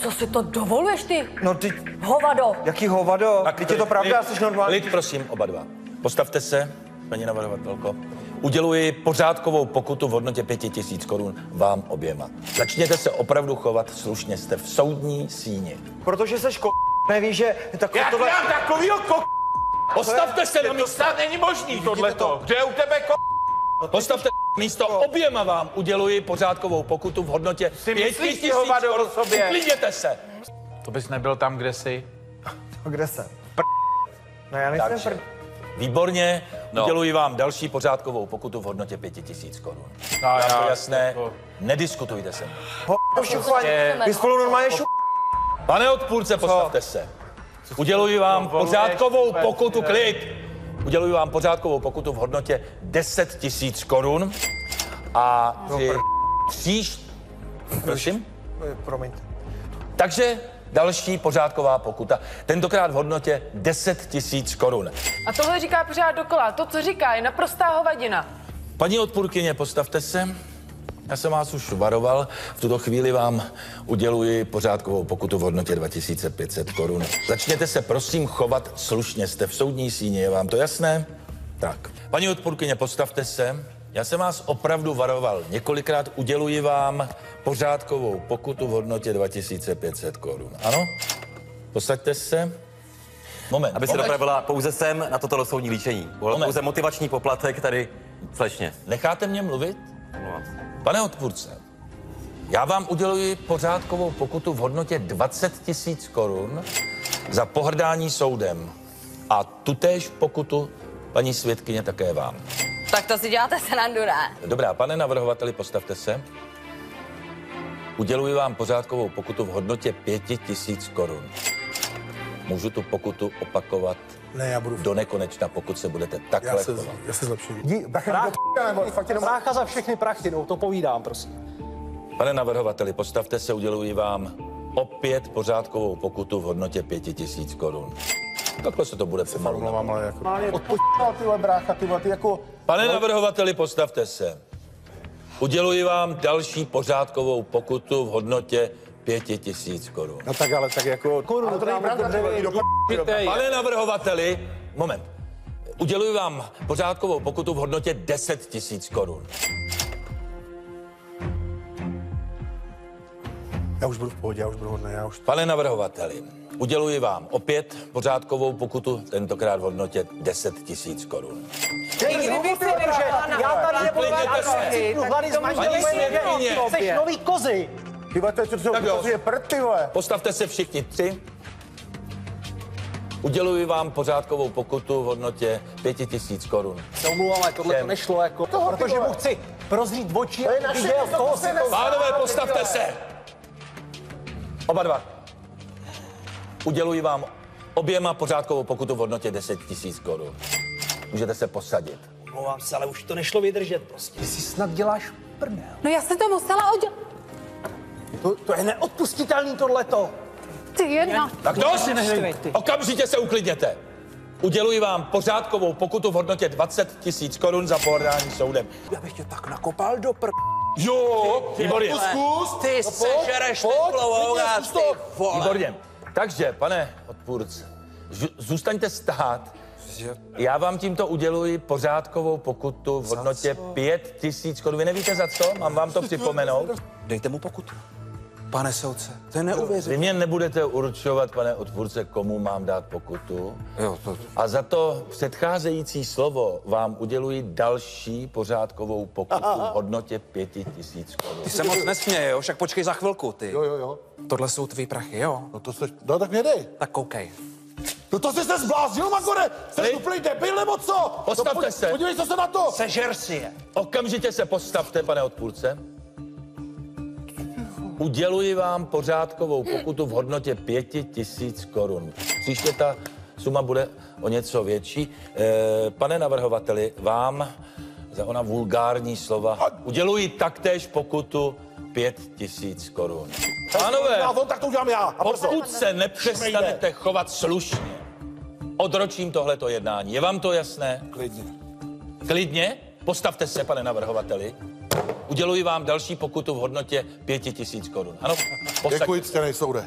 Co si to dovoluješ ty? No ty... Hovado. Jaký hovado? Tak Teď je to pravda, jsi normální. Lid, prosím, oba dva. Postavte se, paní navrhovatelko. Uděluji pořádkovou pokutu v hodnotě 5000 korun vám oběma. Začněte se opravdu chovat slušně, jste v soudní síni. Protože seš nevíš, že Já tohle... mám takovýho Postavte se na místo. Snad není možný tohleto. Kde je u tebe Postavte místo, oběma vám uděluji pořádkovou pokutu v hodnotě 5000 korun. Uklidněte se. To bys nebyl tam, kde jsi. Kde jsem? No já nejsem Takže, výborně, uděluji vám další pořádkovou pokutu v hodnotě 5000 korun. Je to jasné, nediskutujte se. Vy spolu normálně Pane odpůrce, postavte se. Uděluji vám pořádkovou pokutu, klid. Uděluji vám pořádkovou pokutu v hodnotě 10 000 korun. A Prosím? Promiňte. Takže další pořádková pokuta. Tentokrát v hodnotě 10 000 korun. A tohle říká pořád dokola. To, co říká, je naprostá hovadina. Paní odpůrkyně, postavte se. Já jsem vás už varoval. V tuto chvíli vám uděluji pořádkovou pokutu v hodnotě 2500 korun. Začněte se prosím chovat slušně. Jste v soudní síni, je vám to jasné? Tak. Paní odpůrkyně, postavte se. Já jsem vás opravdu varoval. Několikrát uděluji vám pořádkovou pokutu v hodnotě 2500 korun. Ano? Posaďte se. Moment. Aby se dopravila pouze sem na toto soudní líčení. Pouze motivační poplatek tady slečně. Necháte mě mluvit? Pane odpůrce, já vám uděluji pořádkovou pokutu v hodnotě 20 000 korun za pohrdání soudem. A tutéž pokutu, paní svědkyně, také vám. Tak to si děláte srandu, ne? Dobrá, pane navrhovateli, postavte se. Uděluji vám pořádkovou pokutu v hodnotě 5000 korun. Můžu tu pokutu opakovat do nekonečna, pokud se budete takhle chovat. Já se zlepším. Brácha za všechny prachy, no, to povídám, prosím. Pane navrhovateli, postavte se, uděluji vám opět pořádkovou pokutu v hodnotě 5000 korun. Takhle se to bude pomalu. Tyhle brácha, ty jako... Pane navrhovateli, postavte se. Uděluji vám další pořádkovou pokutu v hodnotě 5000 korun. No tak ale tak jako... Korunu, to není pravda, Pane navrhovateli, moment. Uděluji vám pořádkovou pokutu v hodnotě 10 000 korun. Já už budu v pohodě, já už budu hodný, já už... Pane navrhovateli, uděluji vám opět pořádkovou pokutu, tentokrát v hodnotě 10 000 korun. Já tady nebudu hlady z manželí, chceš nový kozy. Tyhle, to je prd, ty vole. Postavte se všichni tři. Uděluji vám pořádkovou pokutu v hodnotě 5000 korun. Se omlouvám, ale tohle to nešlo, jako, protože mu chci prozřít oči, a viděl, koho si to... Pánové, postavte se! Oba dva. Uděluji vám oběma pořádkovou pokutu v hodnotě 10 000 korun. Můžete se posadit. Omlouvám se, ale už to nešlo vydržet prostě. Ty si snad děláš prdel. No já jsem to musela udělat. To je neodpustitelný tohleto. Ty jedna. Tak dost! Okamžitě se uklidněte. Uděluji vám pořádkovou pokutu v hodnotě 20 000 korun za pohrdání soudem. Já bych tě tak nakopal do Jo, výborně. Zkus. Ty sežereš teplovou, Výborně. Takže, pane odpůrce, zůstaňte stát. Já vám tímto uděluji pořádkovou pokutu v hodnotě 5000 korun. Vy nevíte za co? Mám vám to připomenout? Dejte mu pokutu. Pane soudce, to je neuvěřitelné. Vy mě nebudete určovat, pane odpůrce, komu mám dát pokutu. Jo, A za to předcházející slovo vám uděluji další pořádkovou pokutu v hodnotě 5000 korun. Ty se moc nesměje, jo? Však počkej za chvilku, ty. Jo. Tohle jsou tvý prachy, jo? No tak mě dej. Tak koukej. No to jsi se zbláznil, Magore! Jsi úplný debil, nebo co? Postavte se. Podívej se na to! Sežer si je. Okamžitě se postavte, pane odpůrce. Uděluji vám pořádkovou pokutu v hodnotě 5000 korun. Příště ta suma bude o něco větší. Pane navrhovateli, vám za ona vulgární slova uděluji taktéž pokutu 5000 korun. Pánové, tak to udělám já. pokud se nepřestanete chovat slušně, odročím tohleto jednání. Je vám to jasné? Klidně. Klidně? Postavte se, pane navrhovateli. Uděluji vám další pokutu v hodnotě 5000 korun. Ano, posaďte. Děkuji, ctěnej soude.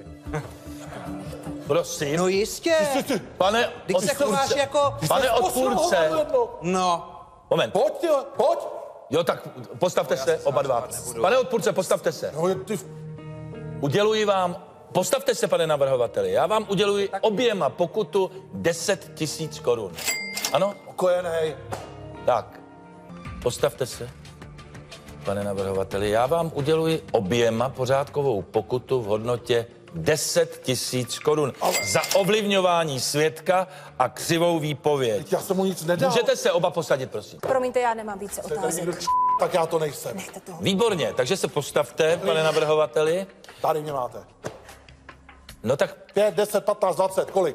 Prosím. No jistě. Pane Teď se chováš odpůrce, jako... pane odpůrce, No. moment. Pojď, pojď. Jo, tak postavte se oba dva. Pane odpůrce, postavte se. No, ty... Uděluji vám, postavte se, pane navrhovateli, já vám uděluji oběma pokutu 10 000 korun. Ano? Okojenej. Tak, postavte se, pane navrhovateli, já vám uděluji oběma pořádkovou pokutu v hodnotě 10 000 korun za ovlivňování svědka a křivou výpověď. Já jsem mu nic nedal. Můžete se oba posadit, prosím. Promiňte, já nemám více Tady otázek. někdo tak já to nejsem. Nechte toho. Výborně, takže se postavte, pane navrhovateli. Tady mě máte. No tak, 5, 10, 15, 20, kolik?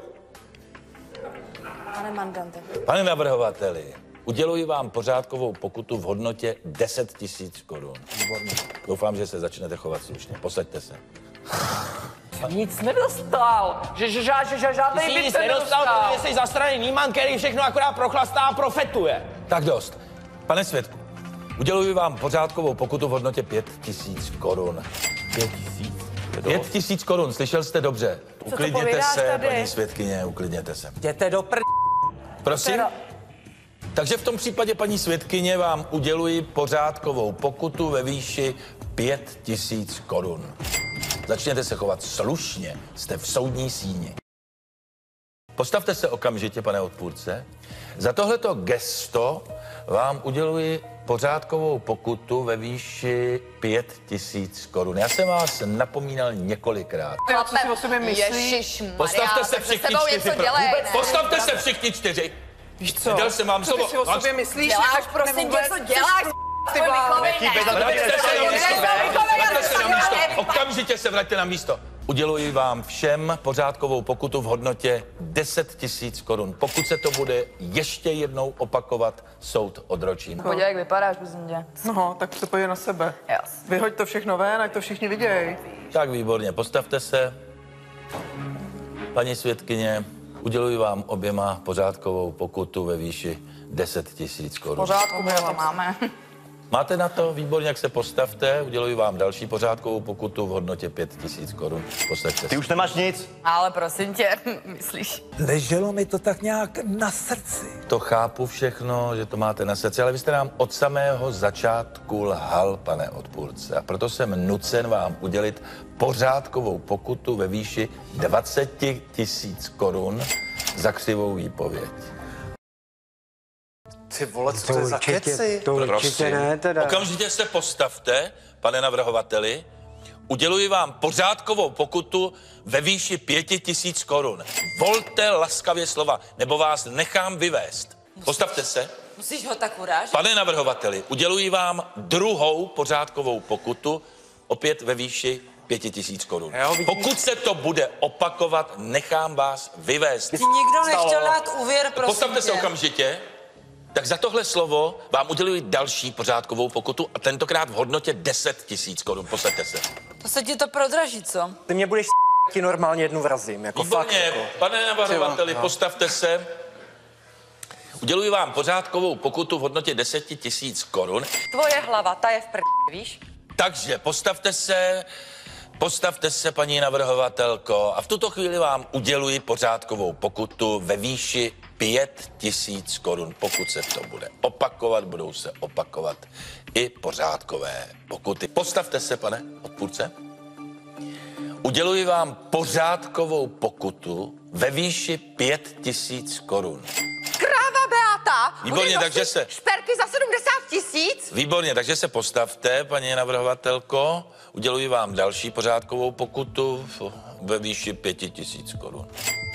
Pane mandante. pane navrhovateli, uděluji vám pořádkovou pokutu v hodnotě 10 000 korun. Výborně. Doufám, že se začnete chovat slušně. Posaďte se. Nic nedostal. Že žádnej byt Nic se nedostal, nedostal. protože jsi zastraný níman, který všechno akorát prochlastá a profetuje. Tak dost. Pane svědku, uděluji vám pořádkovou pokutu v hodnotě 5 000 korun. 5 000. 5 000 korun, slyšel jste dobře. Uklidněte povídáš se, tady? paní svědkyně, uklidněte se. Jděte do Prosím? Takže v tom případě, paní svědkyně, vám uděluji pořádkovou pokutu ve výši 5 000 korun. Začněte se chovat slušně, jste v soudní síni. Postavte se okamžitě, pane odpůrce. Za tohleto gesto vám uděluji pořádkovou pokutu ve výši 5 000 korun. Já jsem vás napomínal několikrát. Co si o sobě myslíš? Ježišmarja, Postavte se tak všichni sebou čtyři. něco dělej, ne? Postavte se všichni 4. Víš co? Dal jsem vám Co ty slovo. si o sobě myslíš? Děláš, prosím tě, co děláš? Ty vole. Vraťte se na místo. Vraťte se na místo. Okamžitě se vraťte na místo. Uděluji vám všem pořádkovou pokutu v hodnotě 10 000 korun. Pokud se to bude ještě jednou opakovat, soud odročím. Podívej, jak vypadáš, prosím tě. No, tak se pojď na sebe. Jas. Vyhoď to všechno ven, ať to všichni vidějí. Tak výborně, postavte se. Paní svědkyně, uděluji vám oběma pořádkovou pokutu ve výši 10 000 korun. Pořádku, my to máme. Máte na to? Výborně, jak se postavte. Uděluji vám další pořádkovou pokutu v hodnotě 5 000 korun. Posaďte se. Ty už nemáš nic. Ale prosím tě, myslíš? Leželo mi to tak nějak na srdci. To chápu všechno, že to máte na srdci, ale vy jste nám od samého začátku lhal, pane odpůrce. A proto jsem nucen vám udělit pořádkovou pokutu ve výši 20 000 korun za křivou výpověď. Ty vole, co to je za keci? To určitě ne, teda. Okamžitě se postavte, pane navrhovateli. Uděluji vám pořádkovou pokutu ve výši 5 000 korun. Volte laskavě slova, nebo vás nechám vyvést. Postavte se. Musíš ho tak urážet? Pane navrhovateli, uděluji vám druhou pořádkovou pokutu, opět ve výši 5 000 korun. Pokud se to bude opakovat, nechám vás vyvést. Nikdo nechtěl dát úvěr, prosím Postavte se tě. okamžitě. Tak za tohle slovo vám uděluji další pořádkovou pokutu a tentokrát v hodnotě 10 000 korun. Posaďte se. To se ti to prodraží, co? Ty mě budeš ti normálně jednu vrazím, jako fakt. Výborně, Jako. pane navrhovateli, postavte se. Uděluji vám pořádkovou pokutu v hodnotě 10 000 korun. Tvoje hlava, ta je v víš? Takže postavte se, paní navrhovatelko, a v tuto chvíli vám uděluji pořádkovou pokutu ve výši 5 000 korun. Pokud se to bude opakovat, budou se opakovat i pořádkové pokuty. Postavte se, pane odpůrce. Uděluji vám pořádkovou pokutu ve výši 5 000 korun. Kráva Beata! Výborně, takže se... Šperky za 70 000? Výborně, takže se postavte, paní navrhovatelko. Uděluji vám další pořádkovou pokutu ve výši 5 000 korun.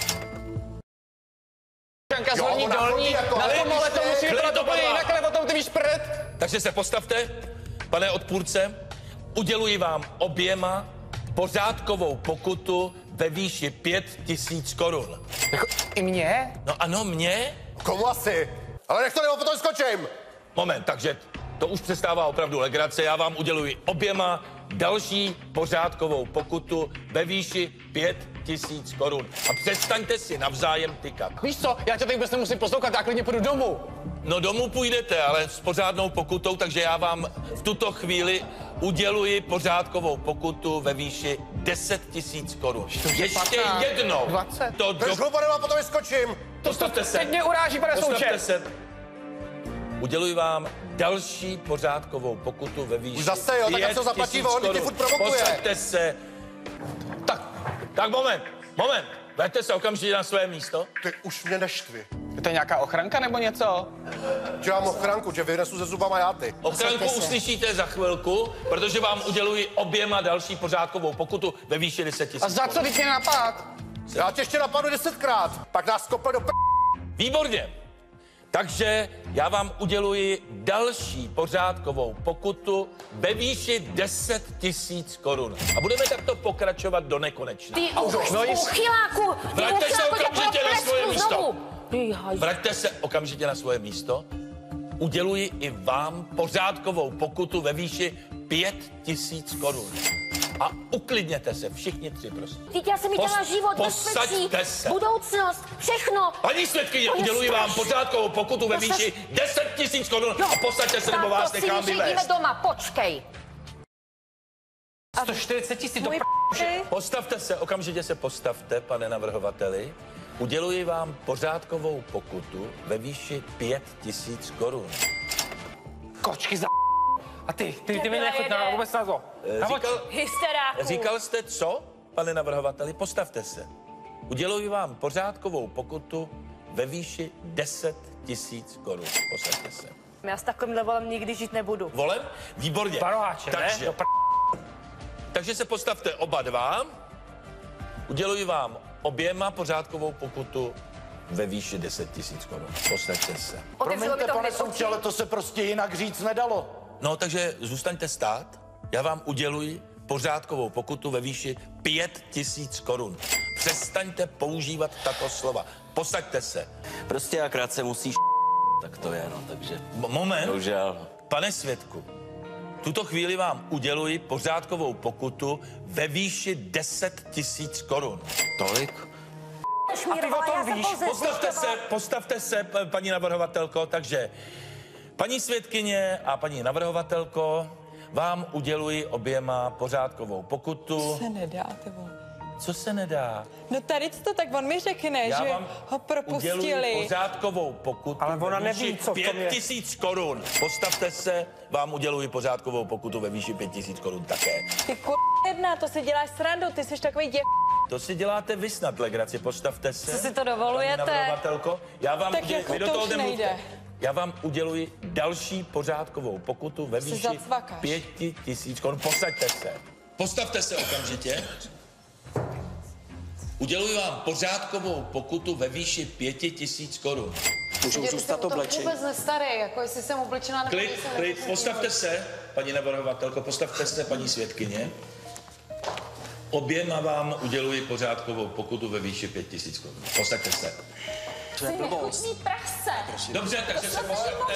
Šanka z Horní Dolní, na tomhle to musí vypadat úplně jinak, ale potom ty víš prd. Takže se postavte, pane odpůrce. Uděluji vám oběma pořádkovou pokutu ve výši 5 000 korun. Jako i mě? No ano, mě? Komu asi? Ale nech to, nebo potom skočím. Moment, takže to už přestává opravdu legrace. Já vám uděluji oběma další pořádkovou pokutu ve výši 5 000 korun. A přestaňte si navzájem tykat. Víš co, já tě teď vůbec nemusím poslouchat, já klidně půjdu domů. No domů půjdete, ale s pořádnou pokutou, takže já vám v tuto chvíli uděluji pořádkovou pokutu ve výši 10 000 korun. Ještě 15, jednou. 20. To Drž hubu, nebo potom vyskočím. Postavte se. Teď mě uráží, pane Postavte souče. se. Uděluji vám další pořádkovou pokutu ve výši Už zase, jo, tak ať to zaplatí 5 000 on, tě korun. furt provokuje. Posaďte se. Tak moment. Vraťte se okamžitě na své místo. Ty už mě neštvi. Je to nějaká ochranka nebo něco? Že mám ochranku, že vyhnesu ze zubama já ty. Ochranku uslyšíte za chvilku, protože vám uděluji oběma další pořádkovou pokutu ve výši 10 000 A za co teď mě napad? Já tě ještě napadnu 10krát, pak nás kope do Výborně. Takže já vám uděluji další pořádkovou pokutu ve výši 10 000 korun. A budeme takto pokračovat do nekonečna. Ty uchyláku! Vraťte se okamžitě na svoje místo. Výhaj. Vraťte se okamžitě na svoje místo. Uděluji i vám pořádkovou pokutu ve výši 5 000 korun. A uklidněte se, všichni tři, prosím. Teď já jsem jí dala život, bezpečí, Posaďte se. budoucnost, všechno. Paní svědkyně, uděluji vám pořádkovou pokutu ve výši 10 000 korun a posaďte se, nebo vás nechám Jdeme vyvést. doma, počkej. 140 000 do Postavte se, okamžitě se postavte, pane navrhovateli. Uděluji vám pořádkovou pokutu ve výši 5 000 korun. kočky za a ty mi nechoď na vůbec na to. Říkal jste co, pane navrhovateli? Postavte se. Uděluji vám pořádkovou pokutu ve výši 10 000 korun. Posaďte se. Já s takovýmhle volem nikdy žít nebudu. Volem? Výborně. Paroháče, ne? Takže se postavte oba dva. Uděluji vám oběma pořádkovou pokutu ve výši 10 000 korun. Posaďte se. Promiňte, pane souče, ale to se prostě jinak říct nedalo. No, takže zůstaňte stát. Já vám uděluji pořádkovou pokutu ve výši 5 000 korun. Přestaňte používat tato slova. Posaďte se. Prostě akrát se musíš tak to je, no, takže... Moment. Bohužel. Pane svědku, v tuto chvíli vám uděluji pořádkovou pokutu ve výši 10 000 korun. Tolik? A ty o tom víš? Postavte se, paní navrhovatelko, takže paní svědkyně a paní navrhovatelko, vám uděluji oběma pořádkovou pokutu. Se nedá, ty vole. Co se nedá? No tady to tak on mi řekne, Já že vám ho propustili. uděluji pořádkovou pokutu. Ale ona ve výši neví, co v tom je. 5 000 korun. Postavte se, vám uděluji pořádkovou pokutu ve výši 5 000 korun také. Ty jedna, to si děláš srandu, ty jsi takový To si děláte vy snad legraci, postavte se. Co si to dovolujete? Paní navrhovatelko, já vám Tak jako vy do to toho už nemluvte. nejde. Já vám uděluji další pořádkovou pokutu ve výši zacvakáš. 5 000 korun. Posaďte se. Postavte se okamžitě. Uděluji vám pořádkovou pokutu ve výši 5 000 korun. Můžou zůstat oblečení. Vůbec nestarý, jako jestli jsem oblečená nebo Klid, postavte se, paní navrhovatelko, postavte se, paní svědkyně. Oběma vám uděluji pořádkovou pokutu ve výši 5 000 korun. Posaďte se. Jsi nechuťný prase. Dobře, takže se postavte.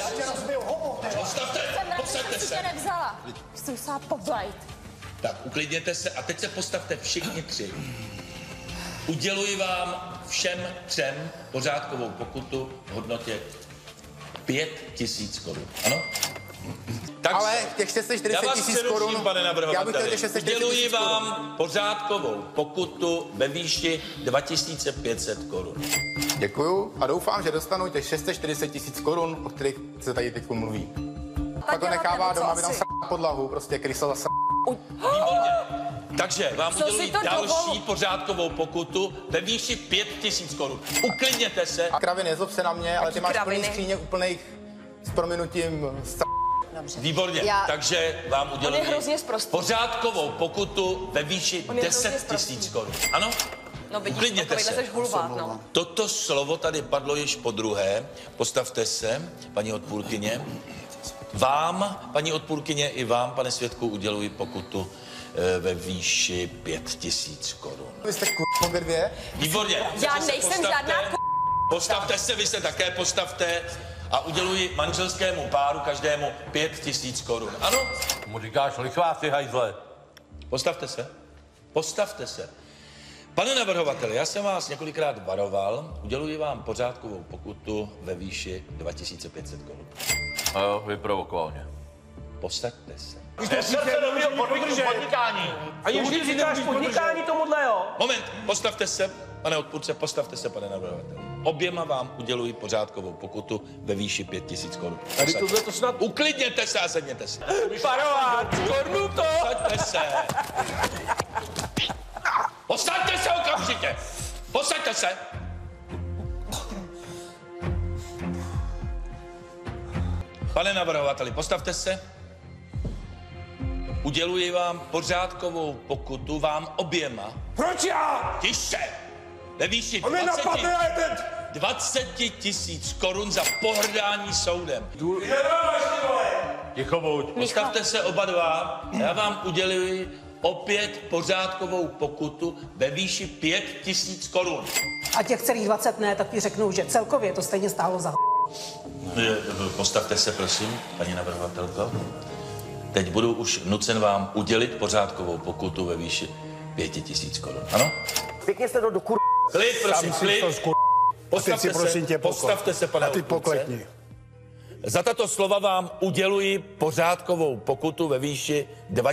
Posaďte se. Nevzala. Jsi musela poblejt. Tak, uklidněte se a teď se postavte všichni tři. Uděluji vám všem třem pořádkovou pokutu v hodnotě 5 000 korun. Ano? Takže, Ale těch 640 000 korun, pane já bych navrhovateli. chtěl těch 640 Uděluji 000 korun. vám pořádkovou pokutu ve výši 2500 korun. Děkuju a doufám, že dostanu těch 640 000 korun, o kterých se tady teď mluví. Pak ho nechává doma, aby tam na podlahu, prostě krysa zase. Výborně. Takže vám Co uděluji si to další dovolu? pořádkovou pokutu ve výši 5 000 korun. Uklidněte se. A kravy, nezob se na mě, ale ty máš plný kraviny? skříně úplných s prominutím Výborně, takže vám uděluji hrozně sprostý. pořádkovou pokutu ve výši On je 10 hrozně sprostý. 000 korun. Ano? No vidíš, Uklidněte takovýhle se. seš hulvát, no. Toto slovo tady padlo již po druhé. Postavte se, paní odpůrkyně. Vám, paní odpůrkyně, i vám, pane svědku, uděluji pokutu ve výši 5 000 korun. Vy jste obě dvě? Výborně. Já Takže se nejsem postavte. žádná Postavte se, vy se také postavte a uděluji manželskému páru každému 5 000 korun. Ano? Mu říkáš lichváci, hajzle. Postavte se. Postavte se. Pane navrhovateli, já jsem vás několikrát varoval, uděluji vám pořádkovou pokutu ve výši 2500 korun. A jo, vyprovokoval mě. Posaďte se. A ještě říkáš podnikání tomuhle, jo? Moment, postavte se, pane odpůrce, postavte se, pane navrhovateli. Oběma vám uděluji pořádkovou pokutu ve výši 5000 korun. Tady tohle to snad... Uklidněte se a sedněte se. Parovat, kornu to! Posaďte se. Posaďte se okamžitě. Posaďte se. Pane navrhovateli, postavte se. Uděluji vám pořádkovou pokutu, vám oběma. Proč já? Tiše! Ve výši 20 000 korun za pohrdání soudem. Ticho buď. Postavte se oba dva, já vám uděluji opět pořádkovou pokutu ve výši 5000 korun. A těch celých 20 ne, tak ti řeknou, že celkově to stejně stálo za... Postavte se, prosím, paní navrhovatelko. Teď budu už nucen vám udělit pořádkovou pokutu ve výši 5000 korun. Ano? Pěkně jste to do kur... Klid, prosím, klid. Postavte se, pane odpůrce. Za tato slova vám uděluji pořádkovou pokutu ve výši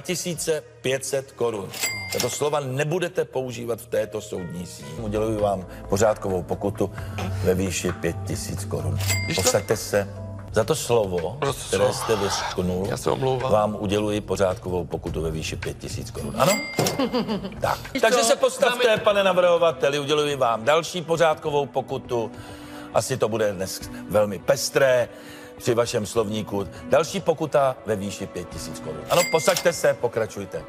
2500 korun. Tato slova nebudete používat v této soudní síni. Uděluji vám pořádkovou pokutu ve výši 5000 korun. Posaďte se. Za to slovo, které jste vyřknul, vám uděluji pořádkovou pokutu ve výši 5000 korun. Ano? Tak. Takže se postavte, pane navrhovateli, uděluji vám další pořádkovou pokutu. Asi to bude dnes velmi pestré při vašem slovníku. Další pokuta ve výši 5000 korun. Ano, posaďte se, pokračujte.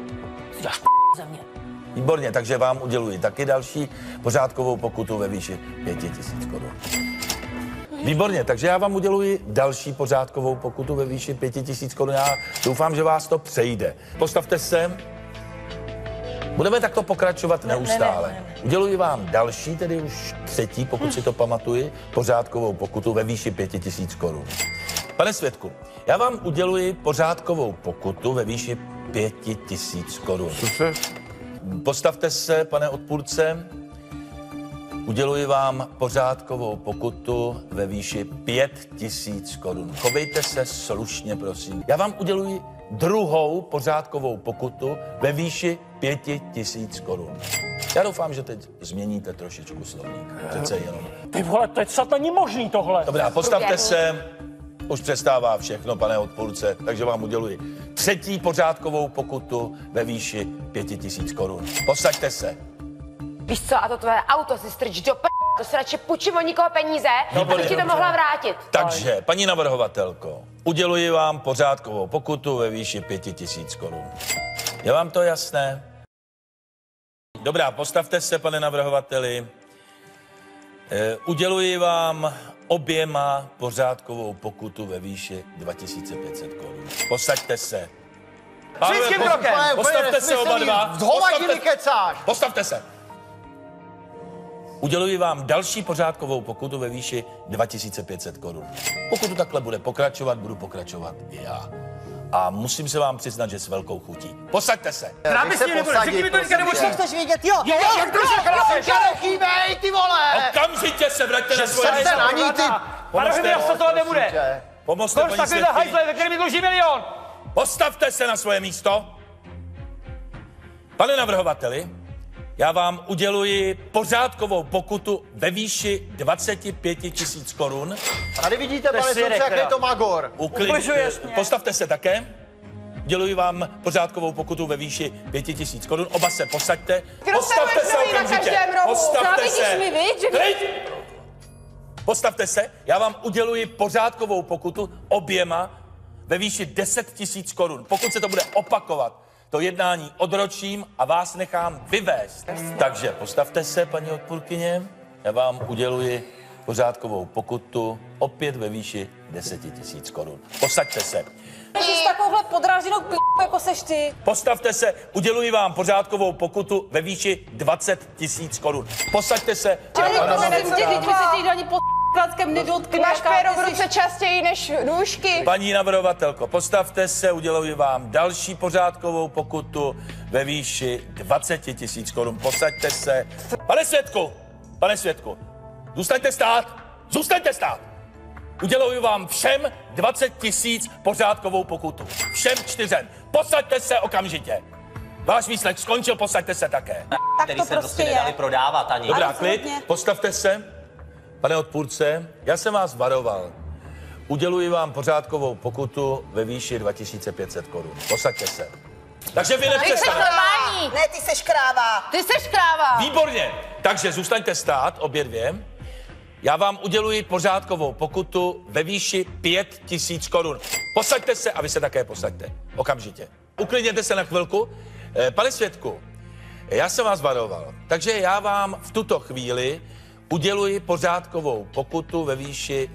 za mě. Výborně, takže vám uděluji taky další pořádkovou pokutu ve výši 5000 korun. Výborně, takže já vám uděluji další pořádkovou pokutu ve výši 5000 korun. Já doufám, že vás to přejde. Postavte se. Budeme takto pokračovat neustále. Uděluji vám další, tedy už třetí, pokud si to pamatuji, pořádkovou pokutu ve výši 5000 korun. Pane svědku, já vám uděluji pořádkovou pokutu ve výši 5000 korun. Postavte se, pane odpůrce. Uděluji vám pořádkovou pokutu ve výši 5000 korun. Chovejte se slušně, prosím. Já vám uděluji druhou pořádkovou pokutu ve výši 5000 korun. Já doufám, že teď změníte trošičku slovník. Přece jenom. Ty vole, to je snad není možný tohle. Dobrá, postavte se. Už přestává všechno, pane odpůrce, takže vám uděluji třetí pořádkovou pokutu ve výši 5000 korun. Posaďte se. Víš co, a to tvoje auto si strč do to si radši půjčím od nikoho peníze, abych ti to mohla vrátit. Takže, paní navrhovatelko, uděluji vám pořádkovou pokutu ve výši 5000 korun. Je vám to jasné? Dobrá, postavte se, pane navrhovateli. Uděluji vám oběma pořádkovou pokutu ve výši 2500 korun. Posaďte se. Příštím krokem! Postavte se oba dva. Postavte se. Uděluji vám další pořádkovou pokutu ve výši 2500 korun. Pokud to takhle bude pokračovat, budu pokračovat i já. A musím se vám přiznat, že s velkou chutí. Posaďte se. Právě si nebude, řekni mi to teďka nebo chceš vědět, jo? Jak to řekl? Nechýbej, ty vole! Okamžitě se vraťte na svoje místo. Na ní, ty... Pane, jasno toho nebude. Pomozte, paní takovýhle svědkyni. hajzle, ve kterém mi dluží milion. Postavte se na svoje místo. Pane navrhovateli, já vám uděluji pořádkovou pokutu ve výši 25 000 korun. Tady vidíte, pane soudce, jak je to magor. Postavte se také. Uděluji vám pořádkovou pokutu ve výši 5000 korun. Oba se posaďte. Postavte se okamžitě. Postavte se. Postavte se. Já vám uděluji pořádkovou pokutu oběma ve výši 10 000 korun. Pokud se to bude opakovat, to jednání odročím a vás nechám vyvést. Takže postavte se, paní odpůrkyně. Já vám uděluji pořádkovou pokutu opět ve výši 10 000 korun. Posaďte se. Jsi s takovouhle podráženou jako seš ty. Postavte se, uděluji vám pořádkovou pokutu ve výši 20 000 korun. Posaďte se. Ale to nevím, ty lidi si ani ke mně dotkne. Ty máš péro v ruce častěji než nůžky. Paní navrhovatelko, postavte se, uděluji vám další pořádkovou pokutu ve výši 20 000 korun. Posaďte se. Pane Svědku, zůstaňte stát. Uděluji vám všem 20 000 pořádkovou pokutu. Všem 4. Posaďte se okamžitě. Váš výslech skončil, posaďte se také. Který se prostě nedali prodávat ani. Dobrá, klid, postavte se. Pane odpůrce, já jsem vás varoval. Uděluji vám pořádkovou pokutu ve výši 2500 korun. Posaďte se. Takže vy nepřestanete. Ne, ty seš kráva. Ty seš kráva. Výborně. Takže zůstaňte stát, obě dvě. Já vám uděluji pořádkovou pokutu ve výši 5000 korun. Posaďte se a vy se také posaďte. Okamžitě. Uklidněte se na chvilku. Pane svědku, já jsem vás varoval. Takže já vám v tuto chvíli uděluji pořádkovou pokutu ve výši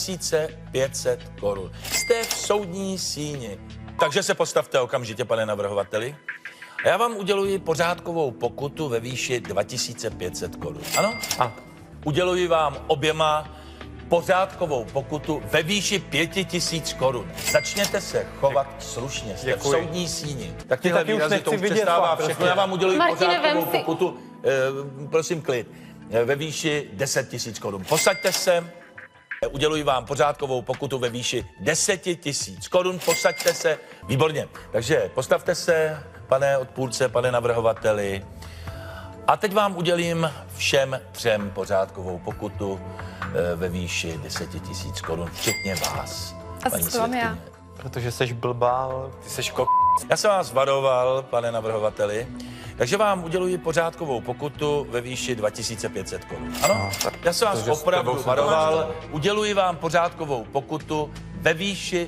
2500 korun. Jste v soudní síni. Takže se postavte okamžitě, pane navrhovateli. A já vám uděluji pořádkovou pokutu ve výši 2500 korun. Ano? A uděluji vám oběma pořádkovou pokutu ve výši 5000 korun. Začněte se chovat slušně. Jste v soudní síni. Tak tyhle výrazy to už přestává všechno. Já vám uděluji pořádkovou pokutu, prosím klid, ve výši 10 000 korun. Posaďte se. Uděluji vám pořádkovou pokutu ve výši 10 000 korun. Posaďte se. Výborně. Takže postavte se, pane odpůrce, pane navrhovateli. A teď vám udělím všem 3 pořádkovou pokutu ve výši 10 000 korun, včetně vás. A co mám já? Protože seš blbá, ty seš Já jsem vás varoval, pane navrhovateli, takže vám uděluji pořádkovou pokutu ve výši 2500 korun. Ano? Já jsem vás opravdu varoval, uděluji vám pořádkovou pokutu ve výši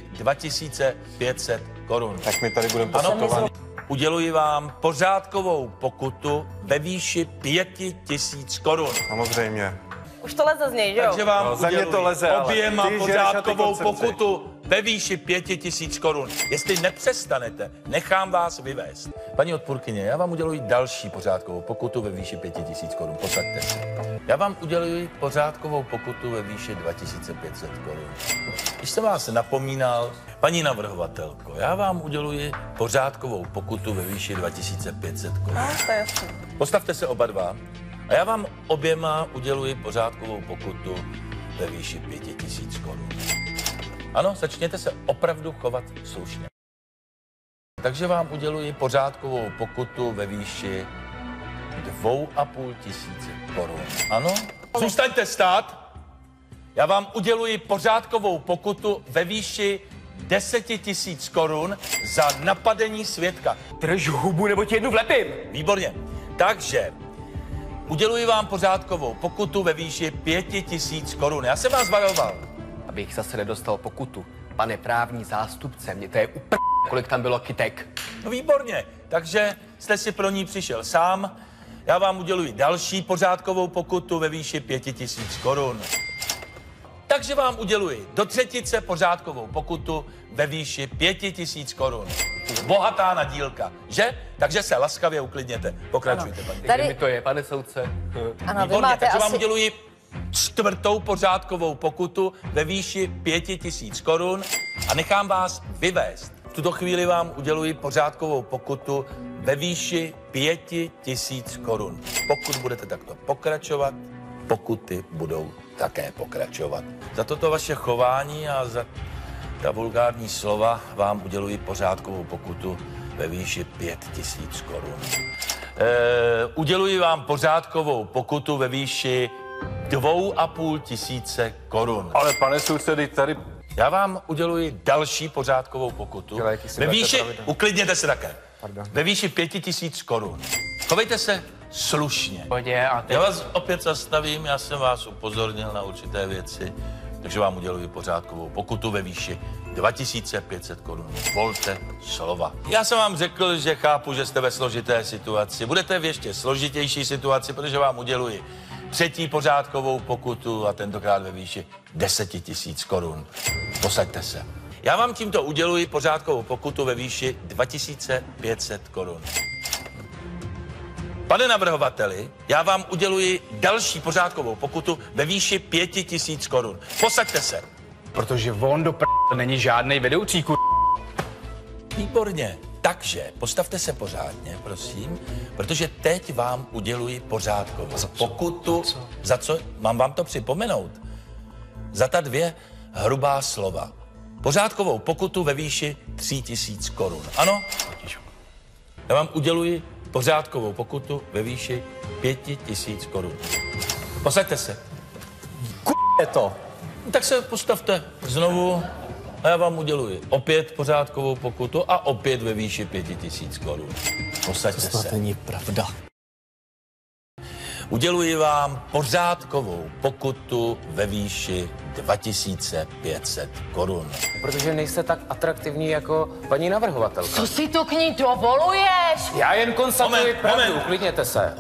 2500 korun. Tak my tady budeme posakovaní. Uděluji vám pořádkovou pokutu ve výši 5000 korun. Samozřejmě. Už to leze z něj, jo? Takže vám za mě to leze, ale oběma ty pořádkovou pokutu ve výši 5000 korun. Jestli nepřestanete, nechám vás vyvést. Paní odpůrkyně, já vám uděluji další pořádkovou pokutu ve výši 5000 korun. Posaďte se. Já vám uděluji pořádkovou pokutu ve výši 2500 korun. Když jsem vás napomínal, paní navrhovatelko, já vám uděluji pořádkovou pokutu ve výši 2500 korun. To je jasný. Postavte se oba dva a já vám oběma uděluji pořádkovou pokutu ve výši 5000 korun. Ano, začněte se opravdu chovat slušně. Takže vám uděluji pořádkovou pokutu ve výši 2500 korun. Ano? Zůstaňte stát. Já vám uděluji pořádkovou pokutu ve výši 10 000 korun za napadení svědka. Drž hubu, nebo ti jednu vlepím. Výborně. Takže uděluji vám pořádkovou pokutu ve výši 5000 korun. Já jsem vás varoval. Abych zase nedostal pokutu. Pane právní zástupce, mě to je úplně kolik tam bylo kytek. No výborně. Takže jste si pro ní přišel sám. Já vám uděluji další pořádkovou pokutu ve výši 5000 korun. Takže vám uděluji do třetice pořádkovou pokutu ve výši 5000 korun. Bohatá nadílka, že? Takže se laskavě uklidněte. Pokračujte, paní. Tady mi to je, pane soudce. Ano, vy Výborně, máte takže vám asi... uděluji 4. pořádkovou pokutu ve výši 5000 korun a nechám vás vyvést. V tuto chvíli vám uděluji pořádkovou pokutu ve výši 5000 korun. Pokud budete takto pokračovat, pokuty budou také pokračovat. Za toto vaše chování a za ta vulgární slova vám uděluji pořádkovou pokutu ve výši 5000 korun. Uděluji vám pořádkovou pokutu ve výši 2500 korun. Ale pane soudce, tady... Já vám uděluji další pořádkovou pokutu ve výši, uklidněte se také, ve výši 5000 korun. Chovejte se slušně. Já vás opět zastavím, já jsem vás upozornil na určité věci, takže vám uděluji pořádkovou pokutu ve výši 2500 korun. Volte slova. Já jsem vám řekl, že chápu, že jste ve složité situaci. Budete v ještě složitější situaci, protože vám uděluji 3. pořádkovou pokutu a tentokrát ve výši 10 000 korun. Posaďte se. Já vám tímto uděluji pořádkovou pokutu ve výši 2500 korun. Pane navrhovateli, já vám uděluji další pořádkovou pokutu ve výši 5000 korun. Posaďte se. Protože on do není žádnej vedoucí, Výborně. Takže postavte se pořádně, prosím, protože teď vám uděluji pořádkovou pokutu. Za co? Mám vám to připomenout. Za ta 2 hrubá slova. Pořádkovou pokutu ve výši 3000 korun. Ano? Já vám uděluji pořádkovou pokutu ve výši 5000 korun. Posaďte se. Je to. Tak se postavte znovu a já vám uděluji opět pořádkovou pokutu a opět ve výši 5000 korun. Posaďte se. To není pravda. Uděluji vám pořádkovou pokutu ve výši 2500 korun. Protože nejste tak atraktivní jako paní navrhovatelka. Co si to k ní dovoluješ? Já jen konstatuji pravdu, uklidněte se.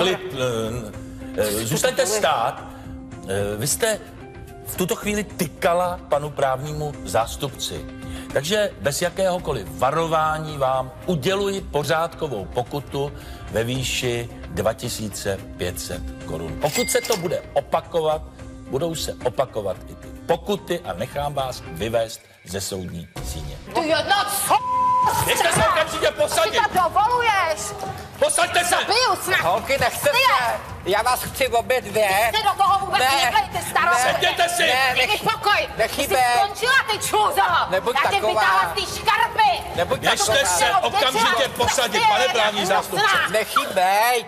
Zůstaňte stát. Vy jste v tuto chvíli tykala panu právnímu zástupci. Takže bez jakéhokoliv varování vám uděluji pořádkovou pokutu ve výši 2500 korun. Pokud se to bude opakovat, budou se opakovat i ty pokuty a nechám vás vyvést ze soudní síně. Ty jedno, co? Běžte se okamžitě posadit! Ty to dovoluješ? Posaďte se! Zabiju snad! Holky, nechcete! Já vás chci obě 2. Ty do toho vůbec neplejte, starost! Sedněte si! Dej mi pokoj! Nechybej! Ty jsi skončila, ty čůzo! Nebuď já tě taková. vytáhla z té škarpy! Nebuď Běžte se okamžitě posadit, pane právní zástupce! Nechybej!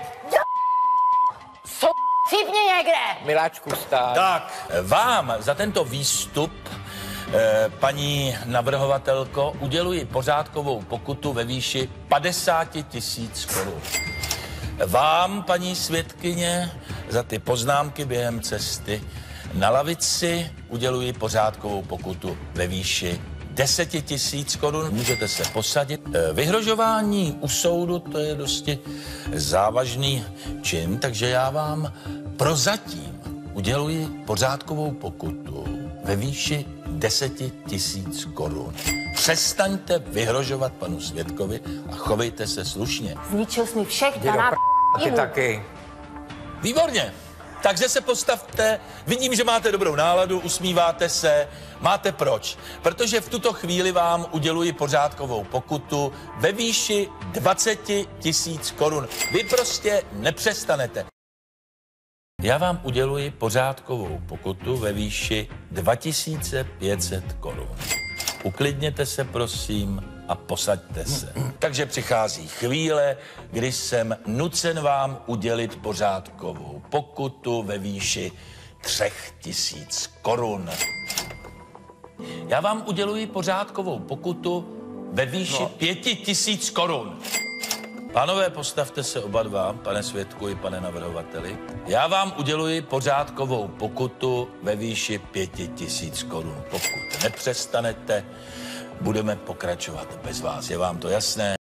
Cípni někde! Miláčku, stát. Tak, vám za tento výstup, paní navrhovatelko, uděluji pořádkovou pokutu ve výši 50 000 korun. Vám, paní svědkyně, za ty poznámky během cesty na lavici uděluji pořádkovou pokutu ve výši 10 000 korun. Můžete se posadit. Vyhrožování u soudu, to je dosti závažný čin, takže já vám prozatím uděluji pořádkovou pokutu ve výši 10 000 korun. Přestaňte vyhrožovat panu svědkovi a chovejte se slušně. Zničil jsi mi všech 12 Ty taky. Výborně. Takže se postavte, vidím, že máte dobrou náladu, usmíváte se, máte proč. Protože v tuto chvíli vám uděluji pořádkovou pokutu ve výši 20 000 korun. Vy prostě nepřestanete. Já vám uděluji pořádkovou pokutu ve výši 2500 korun. Uklidněte se, prosím, a posaďte se. Takže přichází chvíle, kdy jsem nucen vám udělit pořádkovou pokutu ve výši 3000 korun. Já vám uděluji pořádkovou pokutu ve výši 5000 korun. Pánové, postavte se oba dva, pane svědku i pane navrhovateli. Já vám uděluji pořádkovou pokutu ve výši 5000 korun. Pokud nepřestanete, budeme pokračovat bez vás. Je vám to jasné?